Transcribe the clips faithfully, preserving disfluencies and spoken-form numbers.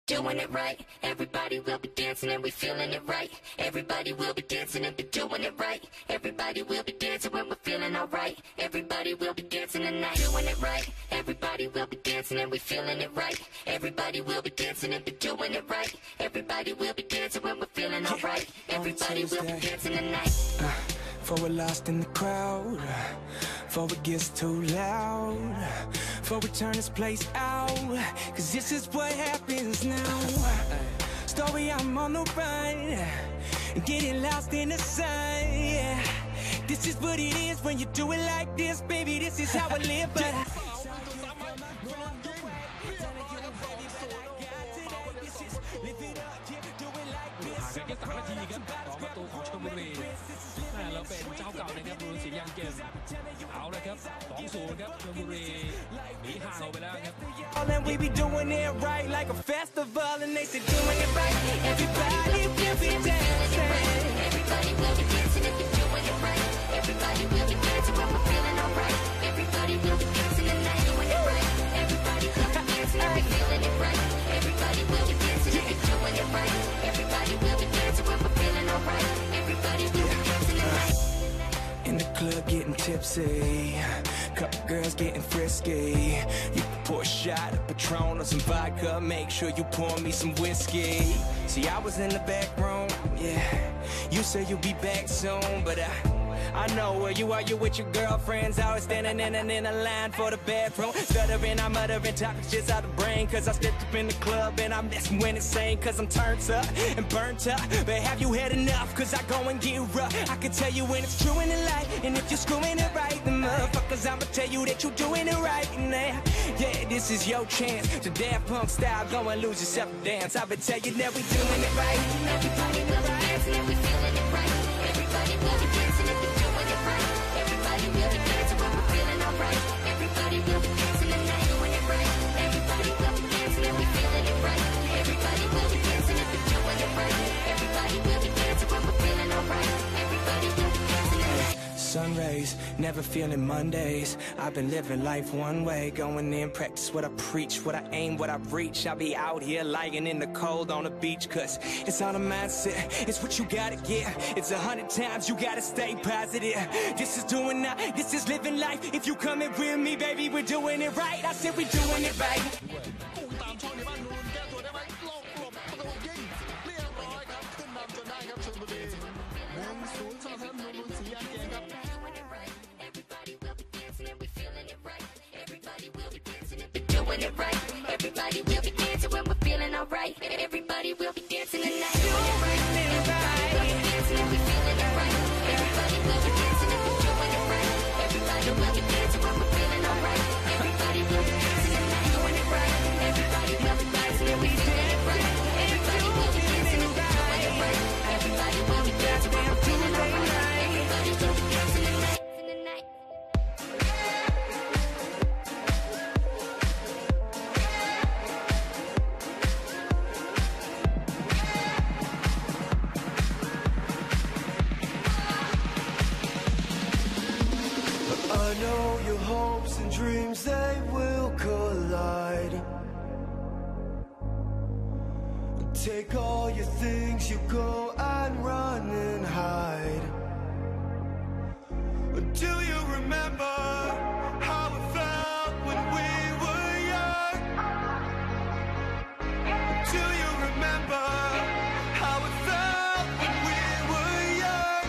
doing it right. Everybody will be dancing and we feeling it right. Everybody will be dancing and be doing it right. Everybody will be dancing when we're feeling alright. Everybody will be dancing tonight, doing it right. Everybody will be dancing and we feeling it right. Everybody will be dancing and be doing it right. Everybody will be dancing when we're feeling alright. Everybody will be dancing tonight. Uh, before we're lost in the crowd, before it gets too loud, before we turn this place out, cause this is what happens now. Story, I'm on the run, getting lost in the sun. This is what it is when you do it like this, baby, this is how I live. But แค่สามนาทีครับสองประตูของชลบุรีแล้วเป็นเจ้าเก่านะครับบุรีสียังเกมเอาเลยครับ สองศูนย์ ครับชลบุรีหนีห่างออกไปแล้วครับ And we be doing it right like a festival, and they say doing it right. Everybody will be dancing. Everybody will be dancing if you're doing it right. Everybody will be dancing when we're feeling alright. Everybody will be dancing tonight, doing it right. Everybody will be dancing if you're feeling it right. Everybody will be dancing if you're doing it right. Everybody will be dancing when we're feeling alright. Everybody will be dancing tonight. In the club getting tipsy, couple girls getting frisky. You can pour a shot of Patron or some vodka, make sure you pour me some whiskey. See, I was in the back room, yeah. You said you'll be back soon, but I I know where you are, you with your girlfriends. I was standing in and in a line for the bathroom, stuttering, I'm uttering topics just out of brain. Cause I stepped up in the club and I'm messing when it's insane. Cause I'm turned up and burnt up, but have you had enough? Cause I go and get rough. I can tell you when it's true in the light, and if you're screwing it right, then motherfuckers, I'ma tell you that you're doing it right now. Yeah, this is your chance to Daft Punk style, go and lose yourself and dance. I've been telling you that we doing it right. Everybody will be dancing and we feeling it right. Everybody will be dancing and we doing it right. Everybody will be dancing when we're feeling alright. Everybody will be dancing tonight, doing it right. Everybody will be dancing and we feeling it right. Everybody will be dancing and we doing it right. Everybody will be dancing when we're feeling alright. Everybody will be dancing tonight. Sun rays, never feeling Mondays. I've been living life one way, going in, practice what I preach, what I aim, what I reach. I'll be out here lying in the cold on the beach, cause it's all a mindset, it's what you gotta get. It's a hundred times you gotta stay positive. This is doing now, this is living life. If you coming with me, baby, we're doing it right. I said we're doing it right. ตามช่องในบ้านนูนแก้ตัวได้ไหมลงหลบประตูยิงเรียบร้อยครับขึ้นนำจนได้ครับชลบุรีหนึ่งศูนย์สนับสนุนนูนสียางเกมครับ Doing it right. Everybody will be dancing when we're feeling alright. Everybody will be dancing tonight. Doing it right. Everybody will be dancing and we feeling it right. Everybody will be dancing and we're doing it right. Everybody will be dancing when we're feeling alright. Everybody will be dancing tonight, doing it right. Everybody will be dancing and we feeling it right. Everybody will be dancing and we're doing it right. Everybody will be dancing when we're feeling alright. Everybody will be dancing tonight. I know your hopes and dreams, they will collide. Take all your things, you go and run and hide. Do you remember how it felt when we were young? Do you remember how it felt when we were young?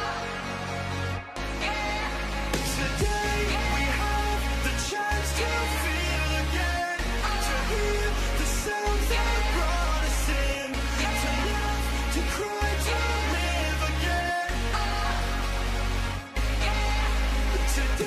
Today we have the chance to feel again, to hear the sounds that brought us in, to laugh, to cry, to live again. Today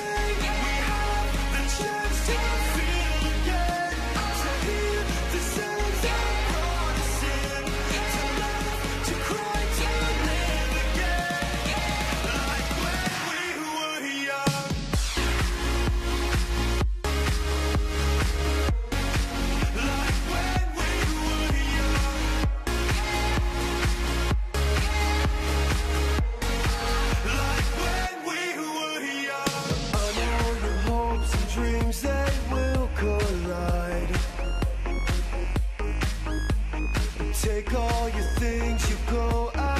take all your things, you go out.